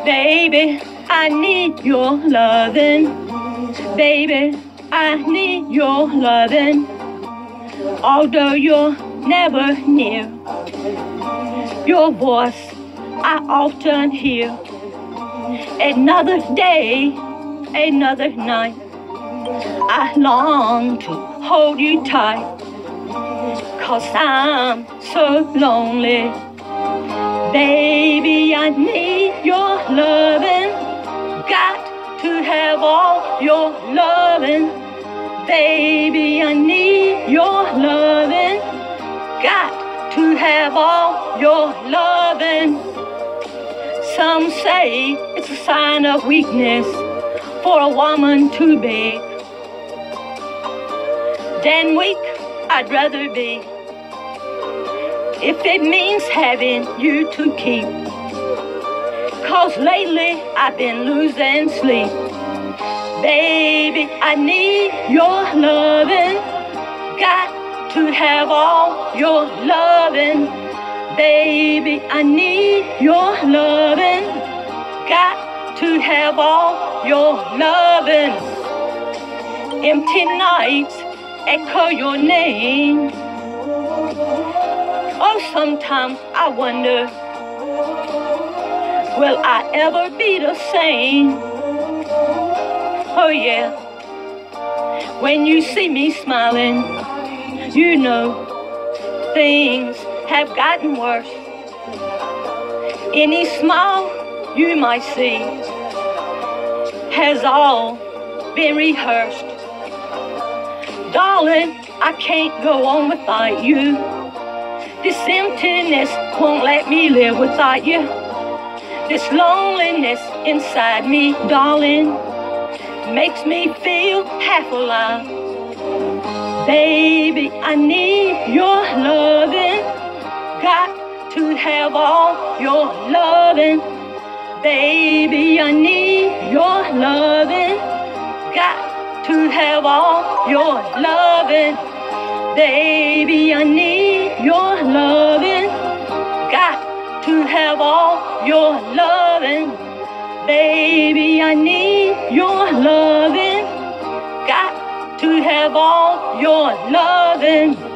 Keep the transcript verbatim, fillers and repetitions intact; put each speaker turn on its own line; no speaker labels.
Baby, I need your loving. Baby, I need your loving. Although you're never near, your voice I often hear. Another day, another night, I long to hold you tight, 'cause I'm so lonely. Baby, I need your loving. Got to have all your loving. Baby, I need your loving. Got to have all your loving. Some say it's a sign of weakness for a woman to beg. Than weak, I'd rather be, if it means having you to keep. 'Cause lately I've been losing sleep. Baby, I need your loving. Got to have all your loving. Baby, I need your loving. Got to have all your loving. Empty nights echo your name. Oh, sometimes I wonder, will I ever be the same? Oh yeah, when you see me smiling, you know things have gotten worse. Any smile you might see has all been rehearsed. Darling, I can't go on without you. This emptiness won't let me live without you. This loneliness inside me, darling, makes me feel half alive. Baby, I need your loving. Got to have all your loving. Baby, I need your loving. Got to have all your loving. Baby, I need your loving. Got to have all your loving. Baby, I need your loving. Got to have all your loving.